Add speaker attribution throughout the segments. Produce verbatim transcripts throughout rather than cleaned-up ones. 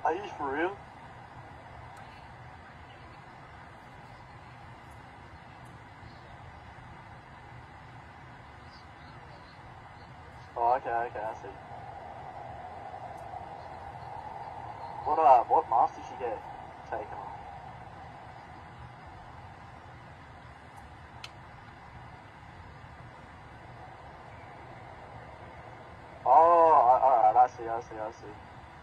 Speaker 1: Are you for real? Oh, okay, okay, I see. What, uh, what mask did she get taken on? Oh, alright, I see, I see, I see.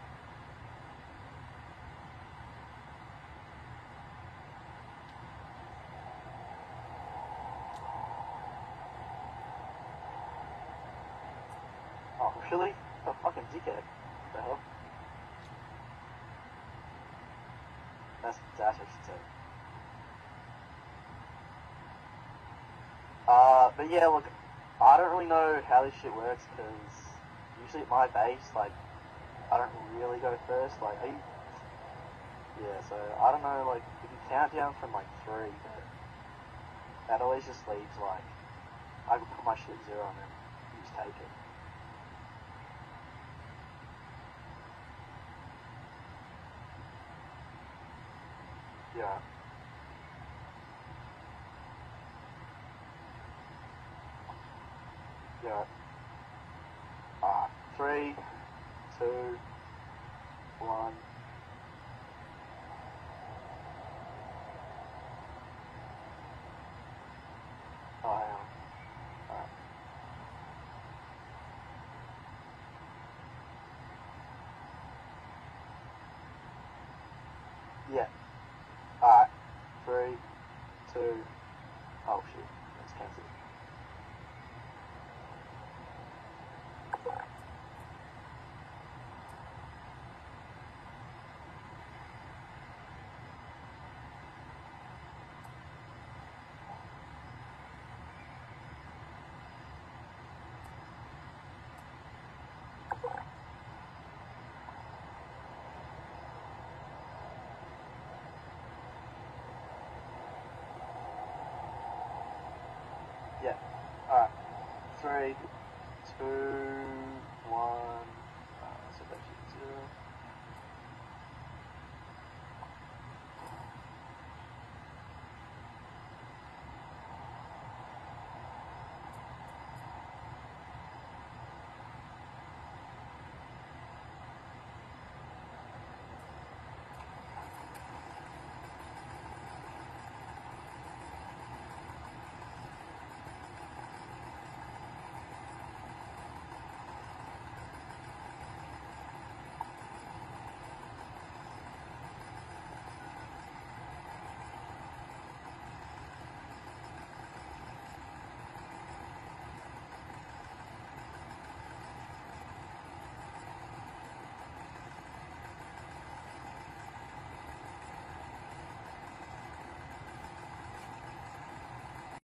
Speaker 1: Oh, really? A fucking dickhead. What the hell? That's Dash, I should say. Uh, but yeah, look, I don't really know how this shit works, because usually at my base, like, I don't really go first, like, are you... Yeah, so, I don't know, like, if you count down from, like, three, but that always just leaves, like, I can put my shit zero and then you just take it. Yeah. Yeah. Uh, three, two, one. Oh, hang on. Alright. Yeah. Alright. Three, two. Oh shit. Let's cancel it. Yeah. Alright. Three, two, one.